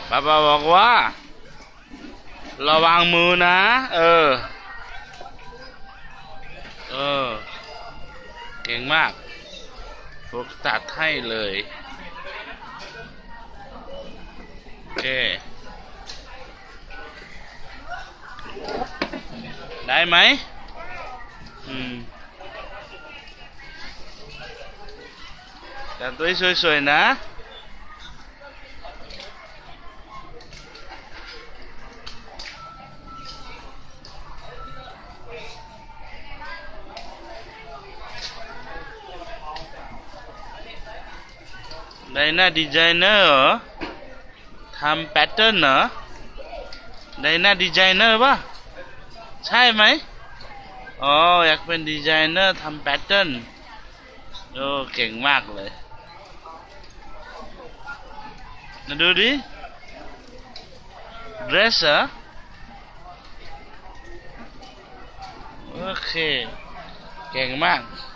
ป้าบอกว่าระวังมือนะเก่งมากฝึกตัดให้เลยโอเคได้ไหมแต่ตัวสวยๆนะได้หน้าดีไซเนอร์เหรอทำแพทเทิร์นเหรอได้หน้าดีไซเนอร์ป่ะใช่ไหมอ๋ออยากเป็นดีไซเนอร์ทำแพทเทิร์นโอ้เก่งมากเลยมาดูดิเดรสเหรอโอเคเก่งมาก